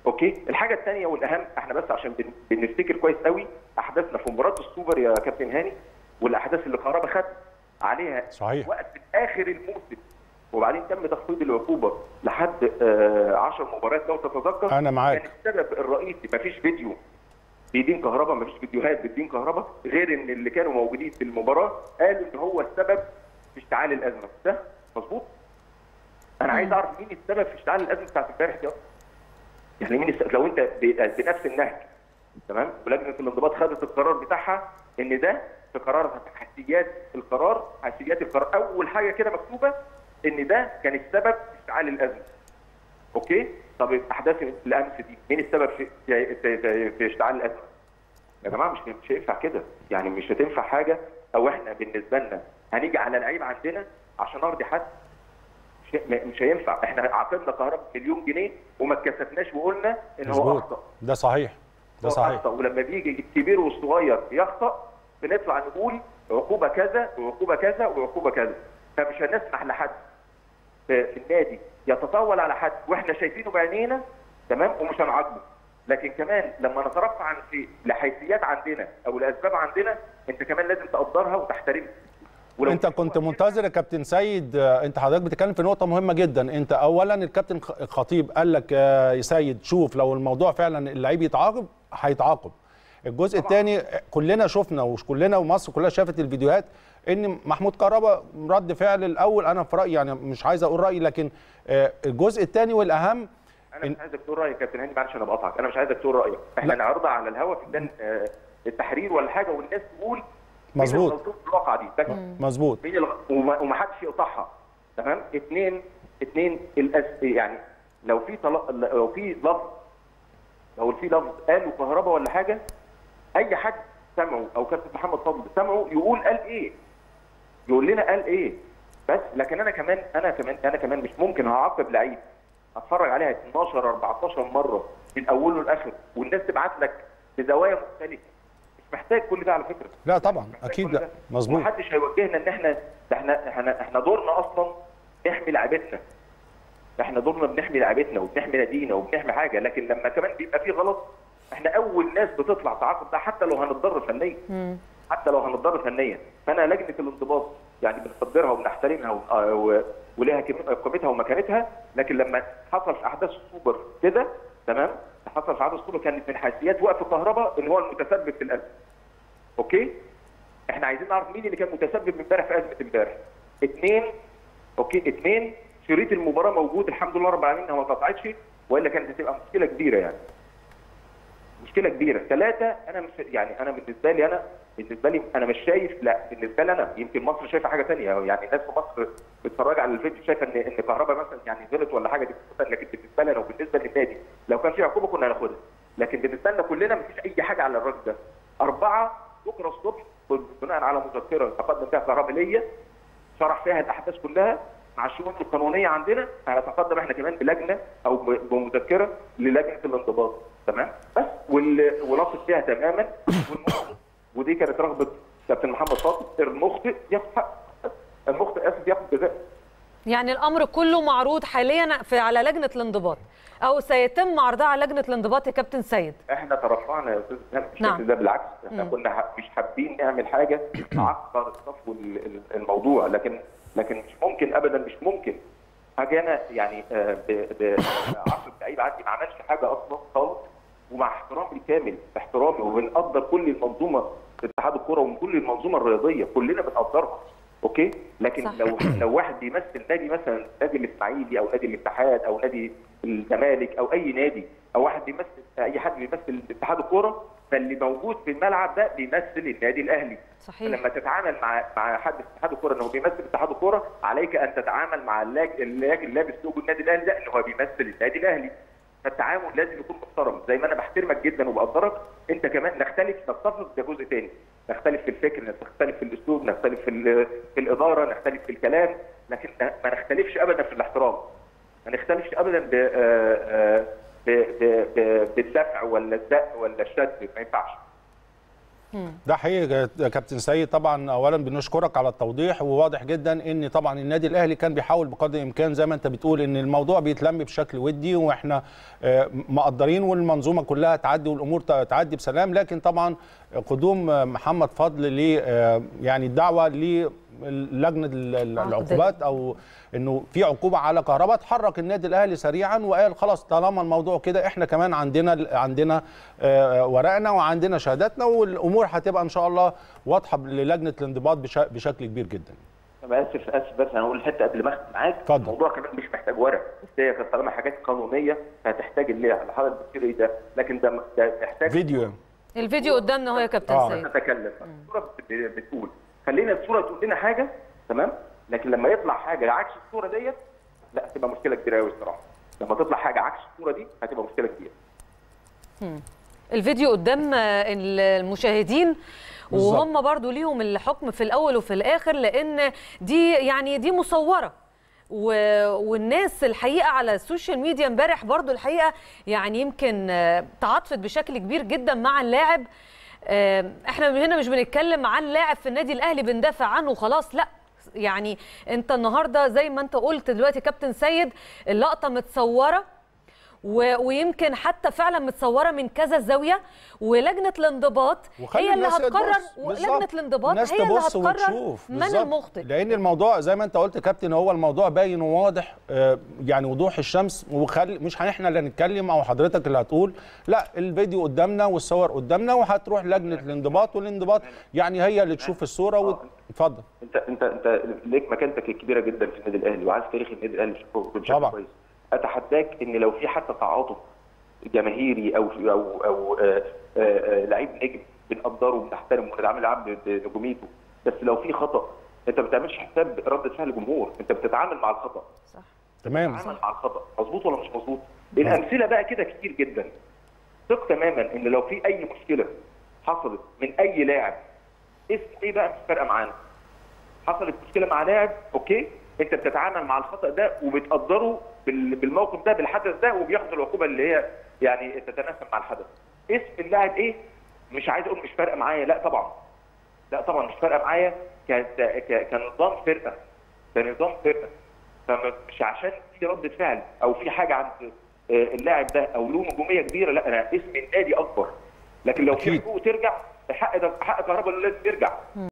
اوكي. الحاجه الثانيه والاهم، احنا بس عشان بنفتكر كويس قوي احداثنا في مباراه السوبر يا كابتن هاني، والاحداث اللي كهربا خد عليها صحيح وقت اخر الموسم، وبعدين تم تخفيض العقوبه لحد 10 مباريات لو تتذكر. انا معاك. كان السبب الرئيسي مفيش فيديو بيدين كهربا، مفيش فيديوهات بتدين كهربا، غير ان اللي كانوا موجودين في المباراه قالوا ان هو السبب في اشتعال الازمه. ده مظبوط؟ انا عايز اعرف مين السبب في اشتعال الازمه بتاعت امبارح دي اصلا. يعني مين لو انت بنفس النهج تمام، ولجنه الانضباط خدت القرار بتاعها ان ده في قرار حيثيات القرار، اول حاجه كده مكتوبه ان ده كان السبب في اشتعال الازمه. اوكي؟ طب احداث الامس دي مين السبب في اشتعال الازمه؟ يا جماعه مش هينفع كده، يعني مش هتنفع حاجه. او احنا بالنسبه لنا هنيجي على لعيب عندنا عشان ارضي حد؟ مش هينفع. احنا عاقبنا كهرباء مليون جنيه وما اتكسفناش وقلنا ان هو اخطا. ده صحيح، ده صحيح. ولما بيجي الكبير والصغير يخطا بنطلع نقول عقوبه كذا وعقوبه كذا وعقوبه كذا. فمش هنسمح لحد في النادي يتطاول على حد واحنا شايفينه بعينينا تمام، ومش هنعاقبه. لكن كمان لما نترفع عن شيء لحيثيات عندنا او لاسباب عندنا، انت كمان لازم تقدرها وتحترمها. انت كنت منتظر يا كابتن سيد، انت حضرتك بتتكلم في نقطه مهمه جدا. انت اولا الكابتن الخطيب قال لك يا سيد شوف لو الموضوع فعلا اللعيب يتعاقب هيتعاقب. الجزء الثاني كلنا شفنا وكلنا ومصر كلها شافت الفيديوهات ان محمود كهربا رد فعل الاول، انا في رايي يعني مش عايز اقول رايي، لكن الجزء الثاني والاهم انا مش عايزك تقول رايك يا كابتن هاني، معلش انا بقطعك، انا مش عايزك تقول رايك. احنا نعرضها على الهواء في التحرير ولا حاجه والناس تقول مظبوط في الواقعه دي مظبوط ومحدش يقطعها. تمام. اثنين يعني لو في لفظ قالوا كهربا ولا حاجه، اي حد سمعه او كابتن محمد فضل سمعه يقول قال ايه، يقول لنا قال ايه بس. لكن انا كمان مش ممكن هعاقب لعيب اتفرج عليها 12 14 مره من اوله لاخره والناس تبعت لك بزوايا مختلفه. مش محتاج كل ده على فكره. لا طبعا اكيد لا مظبوط. محدش هيوجهنا ان احنا دورنا اصلا نحمي لعيبتنا. احنا دورنا بنحمي لعيبتنا وبنحمي نادينا وبنحمي حاجه، لكن لما كمان بيبقى في غلط احنا اول ناس بتطلع تعاقب ده حتى لو هنتضرر فنيا. فانا لجنه الانضباط يعني بنقدرها وبنحترمها ولها قيمتها ومكانتها، لكن لما حصل في احداث السوبر كده تمام، حصل في احداث السوبر كانت من حيثيات وقف كهرباء ان هو المتسبب في الازمه. اوكي؟ احنا عايزين نعرف مين اللي كان متسبب امبارح في ازمه امبارح. اثنين شريط المباراه موجود الحمد لله رب العالمين، هو ما اتقطعتش والا كانت هتبقى مشكله كبيره يعني. مشكله كبيره. ثلاثه انا مش يعني انا بالنسبه لي انا مش شايف، لا بالنسبه لي انا يمكن مصر شايفه حاجه ثانيه، يعني الناس في مصر بتتفرج على الفيديو شايفه ان كهربا مثلا يعني غلط ولا حاجه دي، لكن بالنسبه لنا وبالنسبه للنادي لو كان في عقوبه كنا هناخدها، لكن بالنسبه لنا كلنا مفيش اي حاجه على الراجل ده. 4 بكره الصبح بناء على مذكره تقدم فيها كهربا ليا شرح فيها الاحداث كلها مع الشؤون القانونيه عندنا، هنتقدم احنا كمان بلجنه او بمذكره للجنه الانضباط تمام، بس ونثق فيها تماما. ودي كانت رغبه كابتن محمد فاضل، المخطئ ياخد حق، المخطئ اسف ياخد جزاء. يعني الامر كله معروض حاليا على لجنه الانضباط او سيتم عرضها على لجنه الانضباط يا كابتن سيد. احنا ترفعنا يا استاذ اسلام بالشكل ده، بالعكس احنا كنا مش حابين نعمل حاجه تعكر الصفو الموضوع، لكن مش ممكن ابدا، مش ممكن اجي انا يعني بعقد لعيب عندي ما عملش حاجه اصلا خالص، ومع احترامي الكامل احترامي وبنقدر كل المنظومه اتحاد الكوره وكل المنظومه الرياضيه كلنا بنقدرها اوكي، لكن صح. لو واحد بيمثل نادي مثلا نادي الاسماعيلي او نادي الاتحاد او نادي الزمالك او اي نادي، او واحد بيمثل اي حد بيمثل اتحاد الكوره، فاللي موجود في الملعب ده بيمثل النادي الاهلي. صحيح. فلما تتعامل مع حد في اتحاد الكوره انه بيمثل اتحاد الكوره، عليك ان تتعامل مع اللاعب لابس لوجو النادي الاهلي ده ان هو بيمثل النادي الاهلي. فالتعامل لازم يكون محترم، زي ما انا بحترمك جدا وبقدرك، انت كمان نختلف نتفق ده جزء ثاني، نختلف في الفكر، نختلف في الاسلوب، نختلف في الاداره، نختلف في الكلام، لكن ما نختلفش ابدا في الاحترام. ما نختلفش ابدا بالدفع ولا الزق ولا الشد، ما ينفعش. ده حقيقي يا كابتن سيد. طبعا اولا بنشكرك على التوضيح، وواضح جدا ان طبعا النادي الاهلي كان بيحاول بقدر الامكان زي ما انت بتقول ان الموضوع بيتلم بشكل ودي، واحنا مقدرين والمنظومه كلها تعدي والامور تعدي بسلام. لكن طبعا قدوم محمد فضل ل يعني الدعوه للجنه العقوبات او انه في عقوبه على كهرباء، اتحرك النادي الاهلي سريعا وقال خلاص طالما الموضوع كده احنا كمان عندنا ورقنا وعندنا شهاداتنا، والامور هتبقى ان شاء الله واضحه للجنه الانضباط بشكل كبير جدا. انا اسف بس انا هقول الحته قبل ما اختم معاك. الموضوع كمان مش محتاج ورق، بس هي كانت طالما حاجات قانونيه فهتحتاج اللي حضرتك بتقول ايه ده، لكن ده محتاج فيديو. الفيديو قدامنا اهو يا كابتن سيد. نتكلم الصوره بتقول خلينا الصوره تقول لنا حاجه تمام، لكن لما يطلع حاجه عكس الصوره ديت لا هتبقى مشكله كبيره قوي الصراحه. لما تطلع حاجه عكس الصوره دي هتبقى مشكله كبيره. الفيديو قدام المشاهدين وهم برضو ليهم الحكم في الاول وفي الاخر، لان دي مصوره والناس الحقيقه على السوشيال ميديا امبارح برضو الحقيقه يعني يمكن تعاطفت بشكل كبير جدا مع اللاعب. احنا هنا مش بنتكلم عن لاعب في النادي الاهلي بندافع عنه وخلاص، لا يعني انت النهارده زي ما انت قلت دلوقتي كابتن سيد اللقطه متصوره ويمكن حتى فعلا متصوره من كذا زاويه، ولجنه الانضباط هي اللي هتقرر. لجنه الانضباط هي اللي هتقرر من المخطئ، لان الموضوع زي ما انت قلت يا كابتن هو الموضوع باين وواضح يعني وضوح الشمس. مش احنا اللي هنتكلم او حضرتك اللي هتقول، لا الفيديو قدامنا والصور قدامنا، وهتروح لجنه الانضباط والانضباط يعني هي اللي تشوف الصوره. اتفضل. انت ليك مكانتك الكبيره جدا في النادي الاهلي وعارف تاريخ النادي الاهلي بشكل كويس. اتحداك ان لو في حتى تعاطف جماهيري او لعيب نجم بنقدره وبنحترمه وبندعم له نجوميته، بس لو في خطا انت ما بتعملش حساب رده فعل الجمهور، انت بتتعامل مع الخطا. صح تمام. بتتعامل مع الخطا مظبوط ولا مش مظبوط؟ الامثله بقى كده كتير جدا. ثق تماما ان لو في اي مشكله حصلت من اي لاعب اسم ايه بقى مش فارقه معانا. حصلت مشكله مع لاعب اوكي، انت بتتعامل مع الخطا ده وبتقدره بالموقف ده بالحدث ده وبياخد العقوبه اللي هي يعني تتناسب مع الحدث. اسم اللاعب ايه؟ مش عايز اقول مش فارقه معايا، لا طبعا. لا طبعا مش فارقه معايا كنظام فرقه. كنظام فرقه. فمش عشان في رده فعل او في حاجه عند اللاعب ده او له نجوميه كبيره، لا انا اسم النادي اكبر. لكن لو في حقوق ترجع حق كهرباء لازم يرجع.